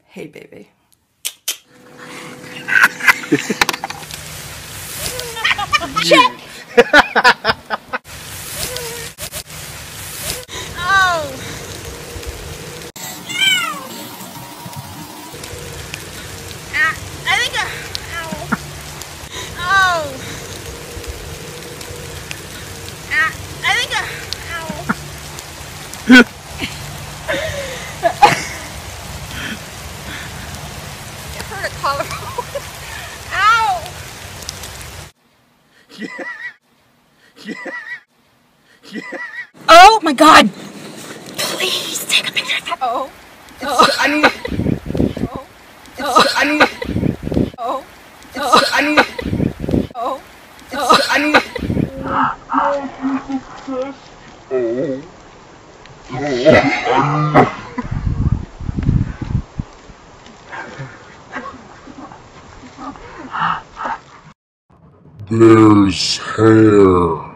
Hey, baby. Check! Oh! I think ow. Oh! I think ow. It hurt a collarbone. Ow! Yeah. Yeah. Yeah. Oh my God! Please take a picture. Oh. I need. I need. Oh. I need. I need. There's hair.